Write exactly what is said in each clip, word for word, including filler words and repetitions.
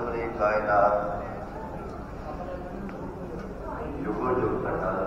सर्वरी कायनात युगो युग अटल।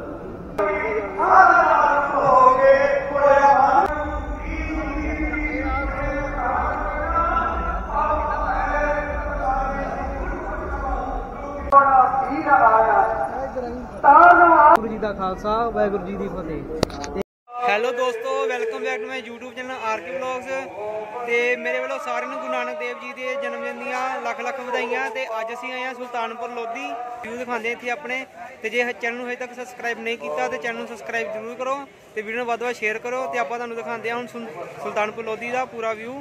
वाहिगुरू जी का खालसा वाहिगुरू जी की फतेह। हैलो दोस्तों, welcome back to my YouTube channel R K blogs. तो मेरे वालों सारे गुरु नानक देव जी के जन्मदिन दियाँ लख लख बधाइयाँ। तो अज असीं आए सुल्तानपुर लोधी व्यू दिखाते इतने अपने। तो जे चैनल अजे तक सबसक्राइब नहीं किया तो चैनल सबसक्राइब जरूर करो, तो वीडियो वध वध शेयर करो। तो आप तुहानूं दिखाते हैं हुण सुल्तानपुर लोधी का पूरा व्यू।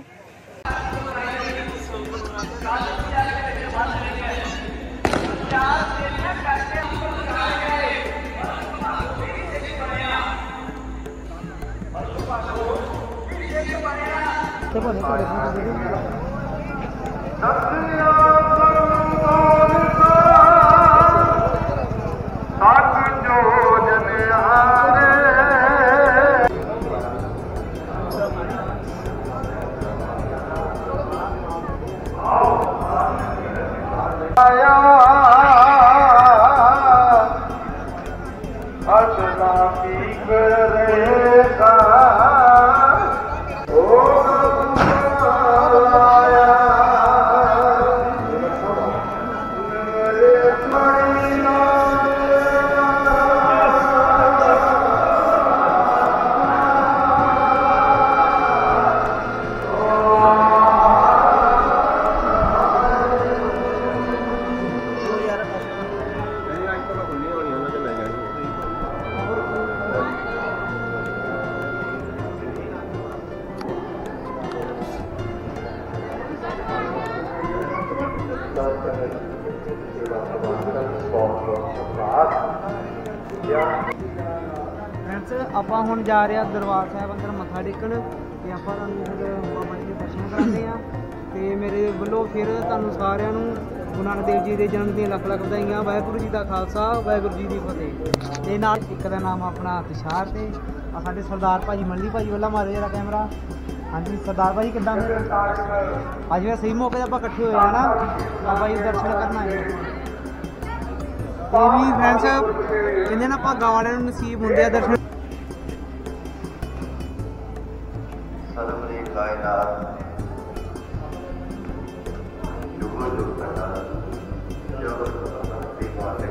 फ्रेंड्स ਆਪਾਂ ਹੁਣ जा रहे दरबार साहब अंदर मत्था टेकन। ਤੇ ਆਪਾਂ ਤੁਹਾਨੂੰ ਫਿਰ ਬਾਬਾ ਜੀ ਦੇ ਦਰਸ਼ਨ ਕਰਾਉਂਦੇ ਆ। ਤੇ ਮੇਰੇ ਵੱਲੋਂ ਫਿਰ ਤੁਹਾਨੂੰ ਸਾਰਿਆਂ ਨੂੰ ਗੁਰੂ ਨਾਨਕ ਦੇਵ ਜੀ ਦੇ ਜਨਮ ਦੀਆਂ ਲੱਖ ਲੱਖ ਵਧਾਈਆਂ। ਵਾਹਿਗੁਰੂ ਜੀ ਦਾ ਖਾਲਸਾ ਵਾਹਿਗੁਰੂ ਜੀ ਦੀ ਫਤਿਹ। ਤੇ ਨਾਲ ਇੱਕ ਦਾ ਨਾਮ ਆਪਣਾ ਤੁਸ਼ਾਰ ਤੇ ਆ ਸਾਡੇ ਸਰਦਾਰ ਭਾਜੀ ਮੱਲੀ ਭਾਜੀ ਵੱਲਾ ਮਾਰੇ ਜਰਾ ਕੈਮਰਾ। ਹਾਂਜੀ ਸਰਦਾਰ ਭਾਜੀ ਕਿੱਦਾਂ? ਅੱਜ ਵੀ ਸਹੀ ਮੌਕੇ 'ਤੇ ਆਪਾਂ ਇਕੱਠੇ ਹੋਏ ਆ ਨਾ ਬਾਬਾ ਜੀ ਦੇ ਦਰਸ਼ਨ ਕਰਨ ਆਏ। ਇਹ ਵੀ ਫਰੈਂਡਸ ਕਹਿੰਦੇ ਨਾ ਭਾਗਾਂ ਵਾਲਿਆਂ ਨੂੰ ਨਸੀਬ ਹੁੰਦੇ ਆ ਦਰਸ਼ਨ। सर्वरी कायनात युगो युग अटल। जगत माते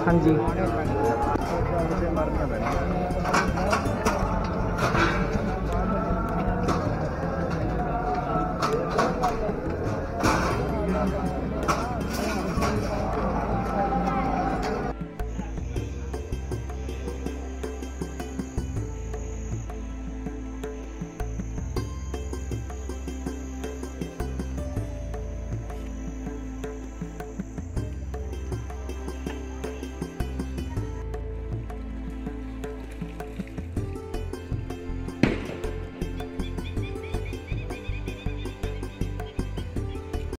ਹਾਂਜੀ।